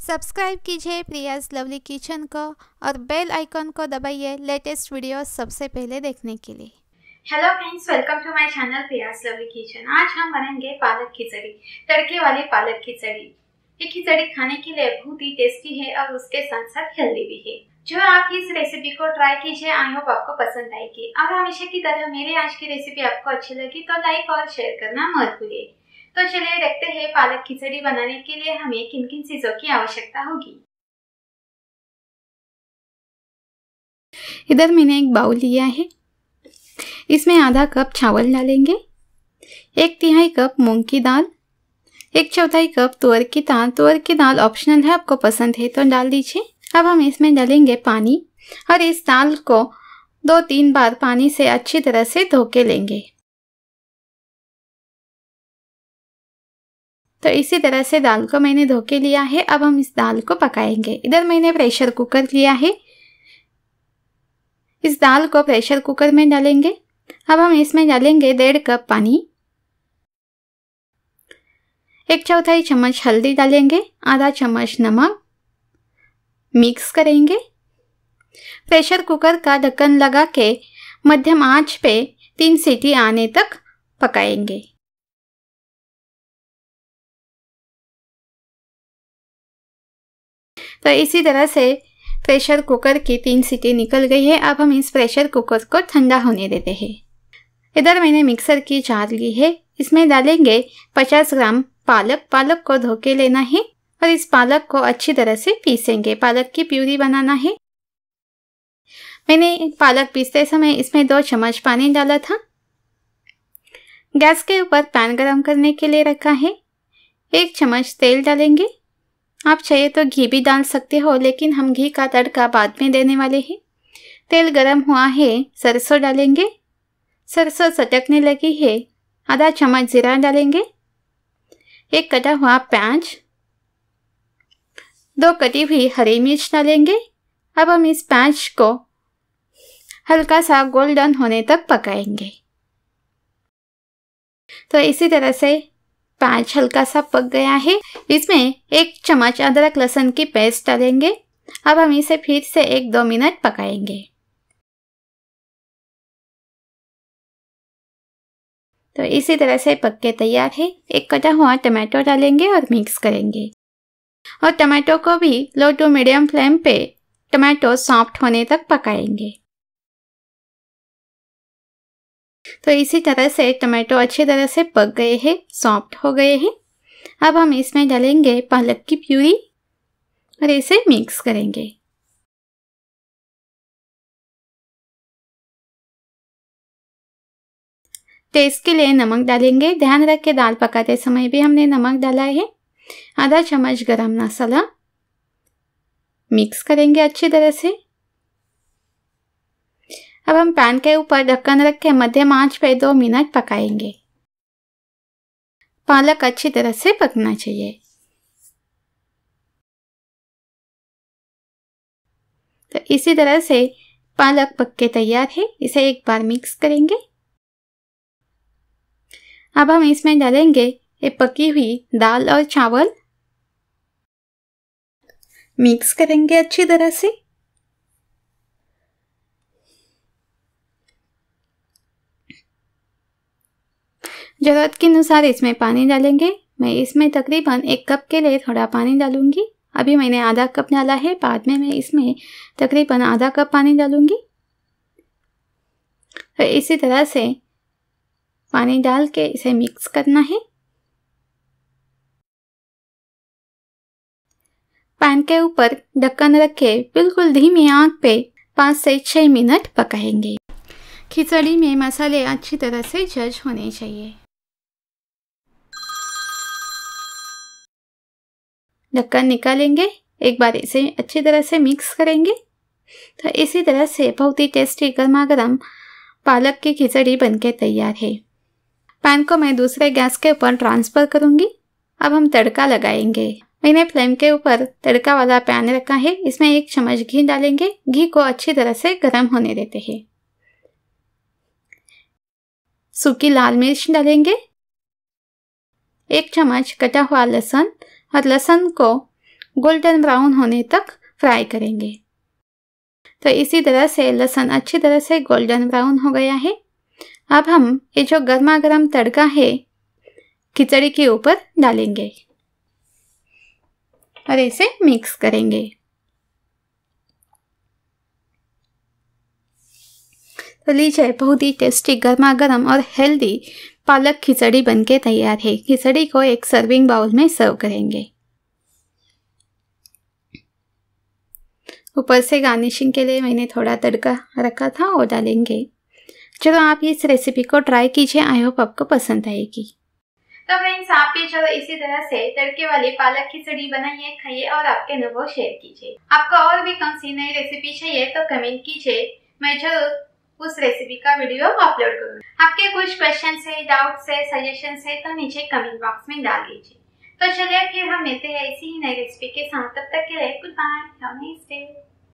Subscribe कीजिए Priya's lovely kitchen को और बेल आइकन को दबाइए लेटेस्ट वीडियोस सबसे पहले देखने के लिए। Hello friends, welcome to my channel Priya's lovely kitchen. आज हम बनाएंगे पालक खिचड़ी, तड़के वाली पालक खिचड़ी। ये खिचड़ी खाने के लिए बहुत ही टेस्टी है और उसके साथ साथ हेल्दी भी है। जो आप इस रेसिपी को ट्राई कीजिए, आई होप आपको पसंद आएगी। और हमेशा की तरह मेरी आज की रेसिपी आपको अच्छी लगी तो लाइक और शेयर करना मत भूलिए। तो चलिए देखते हैं पालक खिचड़ी बनाने के लिए हमें किन किन चीजों की आवश्यकता होगी। इधर मैंने एक बाउल लिया है, इसमें आधा कप चावल डालेंगे, 1/3 कप मूंग की दाल, 1/4 कप तुअर की दाल। तुअर की दाल ऑप्शनल है, आपको पसंद है तो डाल दीजिए। अब हम इसमें डालेंगे पानी और इस दाल को 2-3 बार पानी से अच्छी तरह से धो के लेंगे। तो इसी तरह से दाल को मैंने धो के लिया है। अब हम इस दाल को पकाएंगे। इधर मैंने प्रेशर कुकर लिया है, इस दाल को प्रेशर कुकर में डालेंगे। अब हम इसमें डालेंगे 1.5 कप पानी, 1/4 चम्मच हल्दी डालेंगे, आधा चम्मच नमक, मिक्स करेंगे। प्रेशर कुकर का ढक्कन लगा के मध्यम आंच पे 3 सीटी आने तक पकाएंगे। तो इसी तरह से प्रेशर कुकर की 3 सीटी निकल गई है। अब हम इस प्रेशर कुकर को ठंडा होने देते हैं। इधर मैंने मिक्सर की जार ली है, इसमें डालेंगे 50 ग्राम पालक। पालक को धो के लेना है और इस पालक को अच्छी तरह से पीसेंगे। पालक की प्यूरी बनाना है। मैंने पालक पीसते समय इसमें 2 चम्मच पानी डाला था। गैस के ऊपर पैन गरम करने के लिए रखा है। 1 चम्मच तेल डालेंगे। आप चाहिए तो घी भी डाल सकते हो, लेकिन हम घी का तड़का बाद में देने वाले हैं। तेल गरम हुआ है, सरसों डालेंगे। सरसों सटकने लगी है, आधा चम्मच जीरा डालेंगे, 1 कटा हुआ प्याज, 2 कटी हुई हरी मिर्च डालेंगे। अब हम इस प्याज को हल्का सा गोल्डन होने तक पकाएंगे। तो इसी तरह से प्याज हल्का सा पक गया है। इसमें 1 चम्मच अदरक लहसुन की पेस्ट डालेंगे। अब हम इसे फिर से 1-2 मिनट पकाएंगे। तो इसी तरह से पक के तैयार है। 1 कटा हुआ टमाटो डालेंगे और मिक्स करेंगे। और टमाटो को भी लो टू मीडियम फ्लेम पे टमाटो सॉफ्ट होने तक पकाएंगे। तो इसी तरह से टमाटो अच्छी तरह से पक गए हैं, सॉफ्ट हो गए हैं। अब हम इसमें डालेंगे पालक की प्यूरी और इसे मिक्स करेंगे। टेस्ट के लिए नमक डालेंगे। ध्यान रख के दाल पकाते समय भी हमने नमक डाला है। आधा चम्मच गरम मसाला, मिक्स करेंगे अच्छी तरह से। अब हम पैन के ऊपर ढक्कन रख के मध्यम आंच पे 2 मिनट पकाएंगे। पालक अच्छी तरह से पकना चाहिए। तो इसी तरह से पालक पक के तैयार है। इसे एक बार मिक्स करेंगे। अब हम इसमें डालेंगे ये पकी हुई दाल और चावल, मिक्स करेंगे अच्छी तरह से। जरूरत के अनुसार इसमें पानी डालेंगे। मैं इसमें तकरीबन 1 कप के लिए थोड़ा पानी डालूंगी। अभी मैंने आधा कप डाला है, बाद में मैं इसमें तकरीबन आधा कप पानी डालूंगी। तो इसी तरह से पानी डाल के इसे मिक्स करना है। पैन के ऊपर ढक्कन रख के बिल्कुल धीमी आंच पे 5 से 6 मिनट पकाएंगे। खिचड़ी में मसाले अच्छी तरह से जज होने चाहिए। ढक्कन निकालेंगे, एक बार इसे अच्छी तरह से मिक्स करेंगे। तो इसी तरह से बहुत ही टेस्टी गर्मा गर्म पालक की खिचड़ी बनके तैयार है। पैन को मैं दूसरे गैस के ऊपर ट्रांसफर करूंगी। अब हम तड़का लगाएंगे। मैंने फ्लेम के ऊपर तड़का वाला पैन रखा है, इसमें 1 चम्मच घी डालेंगे। घी को अच्छी तरह से गर्म होने देते हैं। सूखी लाल मिर्च डालेंगे, 1 चम्मच कटा हुआ लहसुन और लहसुन को गोल्डन ब्राउन होने तक फ्राई करेंगे। तो इसी तरह से लहसुन अच्छी तरह से गोल्डन ब्राउन हो गया है। अब हम ये जो गर्मा गर्म तड़का है खिचड़ी के ऊपर डालेंगे और इसे मिक्स करेंगे। तो लीजिए, बहुत ही टेस्टी गर्मा गर्म और हेल्दी पालक खिचड़ी बनके तैयार है। खिचड़ी को एक सर्विंग बाउल में सर्व करेंगे। ऊपर से गार्निशिंग के लिए मैंने थोड़ा तड़का रखा था वो डालेंगे। चलो आप इस रेसिपी को ट्राई कीजिए, आई होप आपको पसंद आएगी। तो फ्रेंड्स, आप भी चलो इसी तरह से तड़के वाली पालक खिचड़ी बनाइए, खाइए और आपके अनुभव शेयर कीजिए। आपको और भी कौन सी नई रेसिपी चाहिए तो कमेंट कीजिए, मैं जरूर उस रेसिपी का वीडियो अपलोड करूँगी। आपके कुछ क्वेश्चन है, डाउट्स है, सजेशन है तो नीचे कमेंट बॉक्स में डाल दीजिए। तो चलिए फिर हम मिलते हैं इसी ही नई रेसिपी के साथ। तब तक के लिए goodbye, have a nice day.